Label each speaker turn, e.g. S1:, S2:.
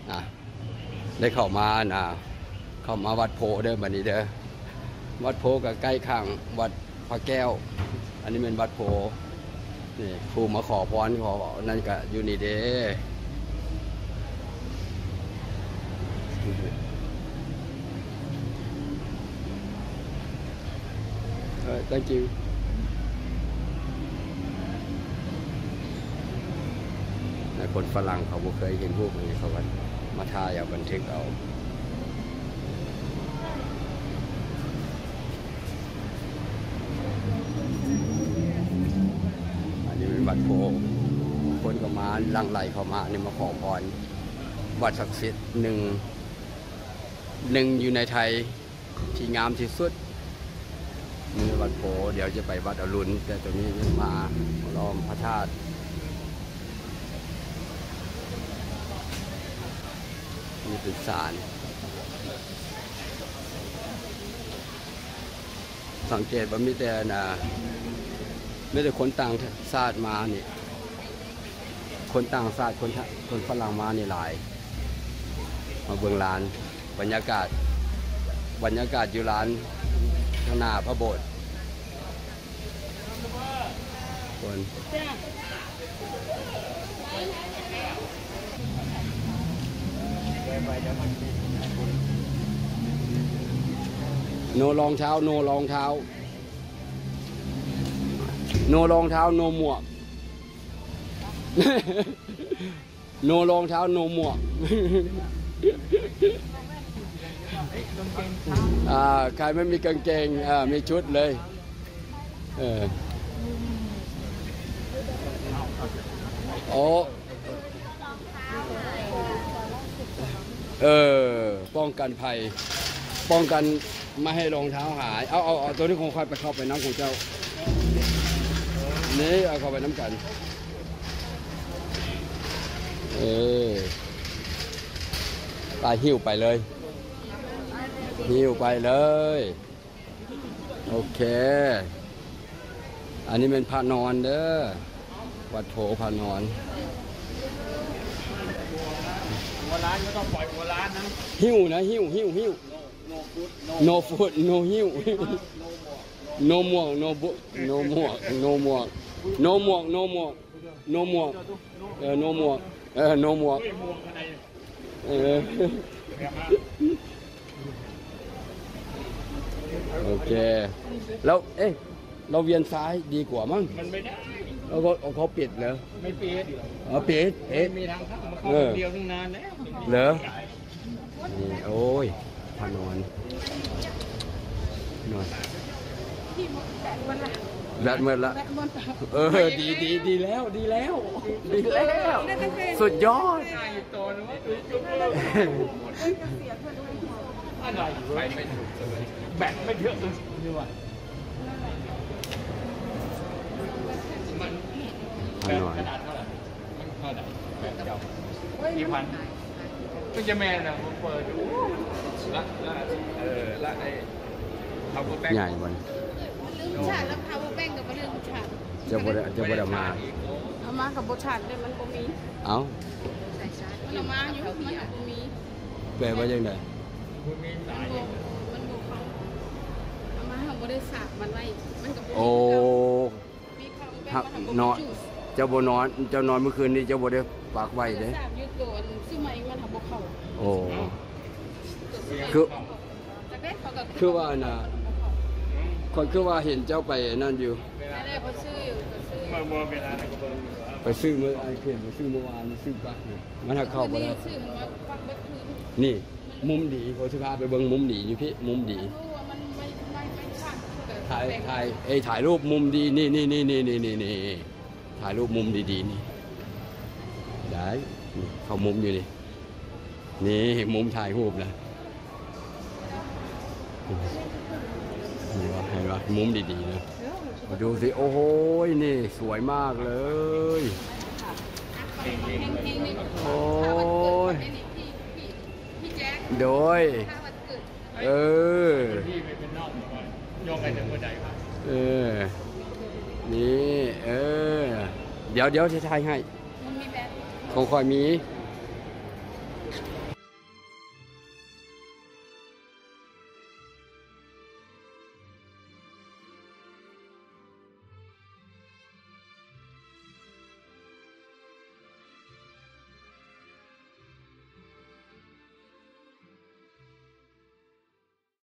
S1: อ่ะได้เข้ามาเข้ามาวัดโพเด้อบัดนี้เด้อวัดโพกับใกล้ข้างวัดพระแก้วอันนี้เป็นวัดโพนี่ครูมาขอพรขอนั่นก็อยู่นี่เด้thank you คนฝรั่งเขาบ่เคยเห็นพวกนี้เขาวันมาถ่ายเอาบันทึกเอาอันนี้เป็นวัดโพคนก็มาลังไหลเข้ามานี่มาขอพรวัดศักดิ์สิทธิ์หนึ่งอยู่ในไทยที่งามที่สุดนี่วัดโพเดี๋ยวจะไปวัดอรุณแต่ตรงนี้ยังมาล้อมพระธาตุนี่เป็นศาลสังเกตว่ามีแต่ไม่ได้คนต่างชาติมานี่คนต่างชาติคนฝรั่งมานี่หลายมาเบิ่งร้านบรรยากาศอยู่ร้านข้างหน้าพระโบสถ์คนโนรองเท้าโนรองเท้าโนรองเท้าโนหมวกโนรองเท้าโนหมวกใครไม่มีกางเกงมีชุดเลยโอ้ป้องกันภัยป้องกันไม่ให้รองเท้าหายเอาตัวนี้คงค่อยไปเข้าไปน้ำของเจ้านี่เอาเข้าไปน้ำกันไปหิ้วไปเลยหิ้วไปเลยโอเคอันนี้เป็นพระนอนเด้อวัดโพพระนอนหัวร้านก็ต้องปล่อยหัวร้านนะหิ้วนะหิ้วno food no หิ้ว no หมวก no บุ no หมวก no หมวก no หมวก no หมวก no หมวกno หมวกno หมวกโอเคแล้วเราเวียนซ้ายดีกว่ามั้งมันไม่ได้แล้วเขาปิดเหรอไม่ปิดปิดมีทางเข้ามาเข้าเดียวตั้งนานแล้วเหรอนี่โอ้ยพานอนแบตเมื่อละดีแล้วสุดยอดแบตไม่เยอะเลยนี่ว่ะขนาดเท่าไหร่กี่พันก็จะแม่นะผมเปิดดูละไอ้พาวเวอร์แบงค์ใหญ่วันลืมชาติแล้วพาวเวอร์แบงค์กับเรื่องชาติจะบ่ได้มาเอามากับบชาติเลยมันก็มีเอามันเอามาอยู่มันก็มีแปลว่ายังไงมันเขาเอามาเขาบ่ได้สาบมันไว้มันกับโอ้นอนเจ้าบ่นอนเมื่อคืนนี้เจ้าบ่ได้ฝากไว้เลยซื้อมาเองมันทำบ่เข้าโอ้คือว่าน่ะคนคือว่าเห็นเจ้าไปนั่นอยู่ไปซื้อเมื่อไอ้เขียนไปซื้อเมื่อวานซื้อปักมันเข้าบ่ได้นี่มุมดีโคชิพาไปเบิ่งมุมดีอยู่พี่มุมดีถ่ายรูปมุมดีนี่ถ่ายรูปมุมดีๆนี่ได้เขามุมอยู่นี่มุมถ่ายรูปนะเห็นไหมมุมดีๆนะดูสิโอ้โหนี่สวยมากเลยโอ้ยโดยนี่เดี๋ยวจะถ่ายให้คงค่อยมี